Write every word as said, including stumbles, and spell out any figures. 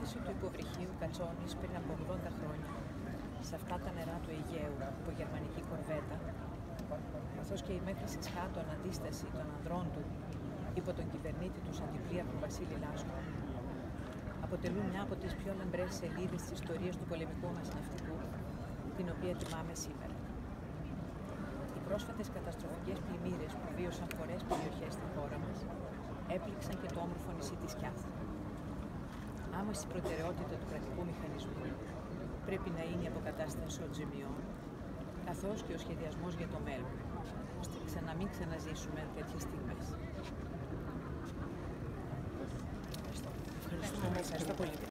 πτώση του υποβρυχίου Κατσόνης πριν από ογδόντα χρόνια, σε αυτά τα νερά του Αιγαίου, από γερμανική κορβέτα, καθώς και η μέχρι συσχάτων αντίσταση των ανδρών του υπό τον κυβερνήτη του αντιπλήρχου Βασίλη Λάσκου, αποτελούν μια από τις πιο λαμπρές σελίδες της ιστορίας του πολεμικού μας ναυτικού, την οποία τιμάμε σήμερα. Οι πρόσφατες καταστροφικές πλημμύρες που βίωσαν πολλές περιοχές στη χώρα μας έπληξαν και το όμορφο νησί της Κιάθου. Άμεση προτεραιότητα του κρατικού μηχανισμού πρέπει να είναι η αποκατάσταση των ζημιών, καθώς και ο σχεδιασμός για το μέλλον, ώστε να μην ξαναζήσουμε τέτοιες στιγμές. Ευχαριστώ. Ευχαριστούμε. Ευχαριστώ πολύ.